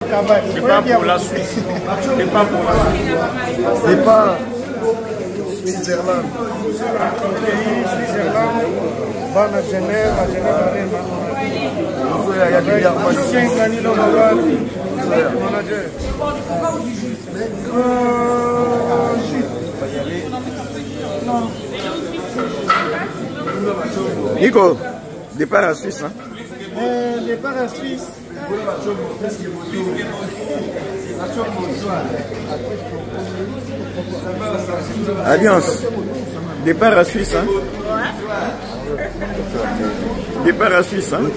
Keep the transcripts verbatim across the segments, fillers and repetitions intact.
C'est pas pour la Suisse. C'est pas pour la Suisse. C'est pas Switzerland. Switzerland, va à Genève, à Genève, Il y a des garçons. Nico, départ à Suisse. Hein? Euh, départ à Suisse. Alliance. Départ à Suisse. Hein? Départ à Suisse. Hein?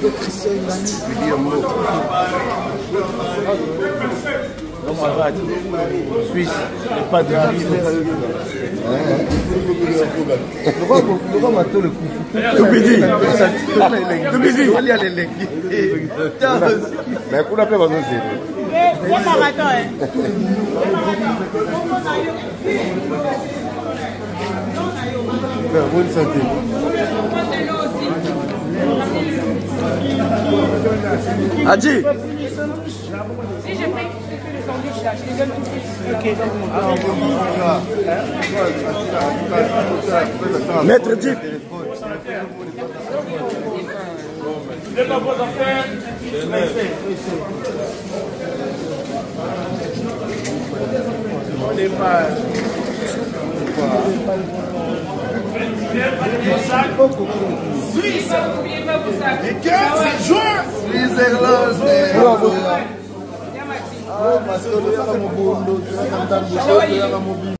Suisse, pas de pourquoi maintenant le coup? Tout petit. Tout petit. Mais pour la paix, on va nous bonne santé. Adji. Si je paye les sandwichs là, je les donne tout de suite. Maître Jeep. C'est pas vos affaires. On n'est pas. Suisse. Les quinze juin. Switzerland. Ah, parce que